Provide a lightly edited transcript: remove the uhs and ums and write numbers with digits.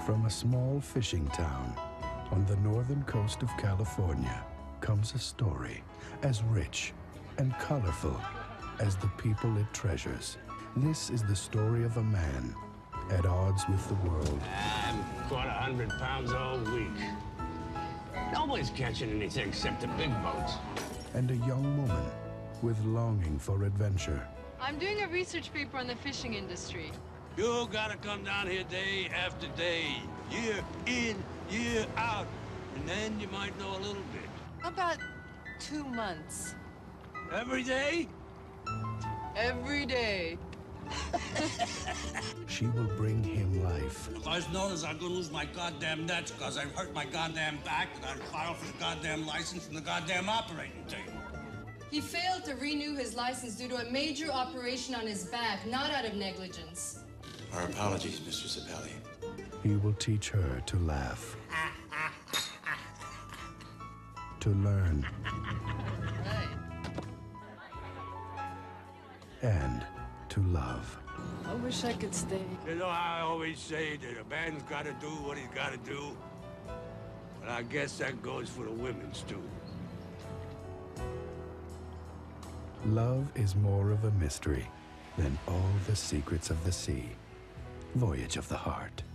From a small fishing town on the northern coast of California comes a story as rich and colorful as the people it treasures. This is the story of a man at odds with the world. I've caught 100 pounds all week. Nobody's catching anything except the big boats. And a young woman with longing for adventure. I'm doing a research paper on the fishing industry. You gotta come down here day after day, year in, year out, and then you might know a little bit. About 2 months. Every day? Every day. She will bring him life. If I was known as I'm gonna lose my goddamn nets because I hurt my goddamn back, and I'd file for the goddamn license from the goddamn operating table. He failed to renew his license due to a major operation on his back, not out of negligence. Our apologies, Mr. Zabelli. He will teach her to laugh, to learn, and to love. I wish I could stay. You know how I always say that a man's gotta do what he's gotta do? But I guess that goes for the women's too. Love is more of a mystery than all the secrets of the sea. Voyage of the Heart.